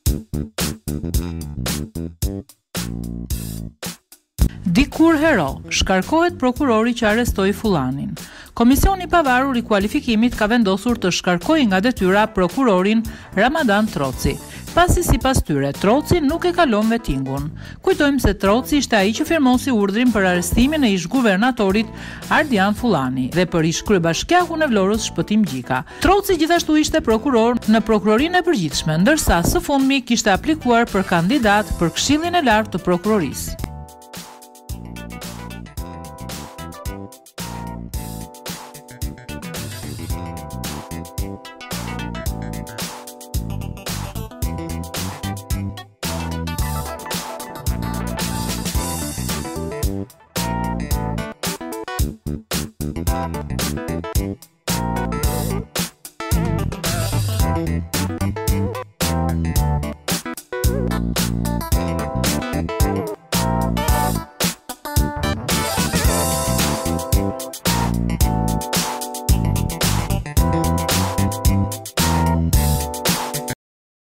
Dikur hero, shkarkohet prokurori që arrestoi Fullanin. Komisioni i pavarur i kualifikimit ka vendosur të shkarkojë nga detyra prokurorin Ramadan Troci, pasi sipas tyre Troci nuk e kalon vettingun. Kujtojmë se Troci ishte ai që firmosi urdhrin për arrestimin e ish-guvernatorit Ardian Fullani dhe për ish-kryebashkiakun e Vlorës Shpëtim Gjika. Troci gjithashtu ishte prokuror në prokurorinë e përgjithshme, ndërsa së fundmi kishte aplikuar për kandidat për Këshillin e Lartë të Prokurorisë.